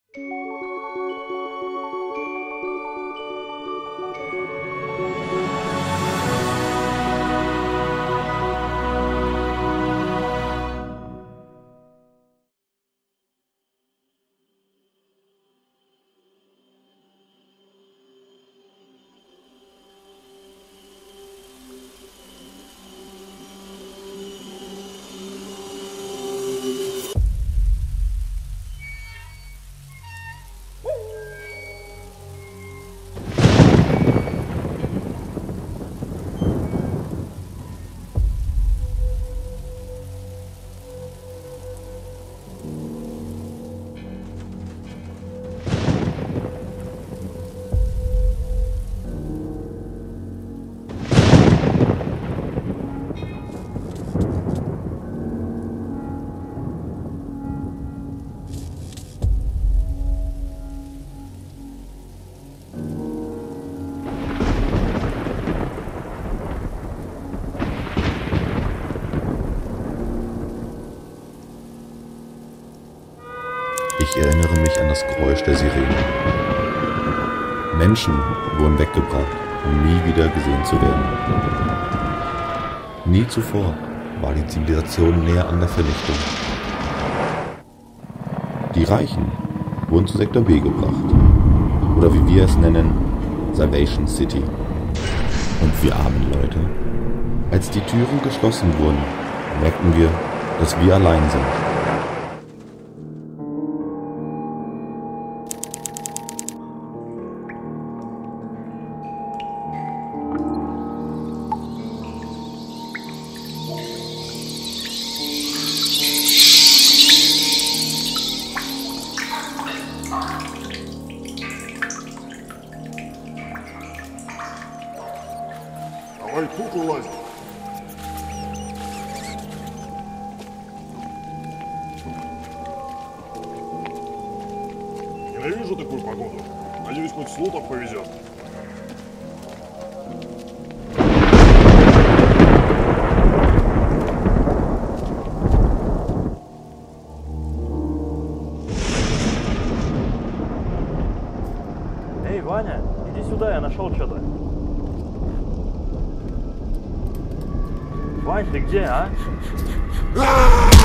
Ich erinnere mich an das Geräusch der Sirene. Menschen wurden weggebracht, um nie wieder gesehen zu werden. Nie zuvor war die Zivilisation näher an der Vernichtung. Die Reichen wurden zu Sektor B gebracht, oder wie wir es nennen, Salvation City. Und wir armen Leute, als die Türen geschlossen wurden, merkten wir, dass wir allein sind. Давай тут улазим. Ненавижу такую погоду. Надеюсь, хоть с лутом повезет. Эй, Ваня, иди сюда, я нашел что-то. Вань, ты где, а?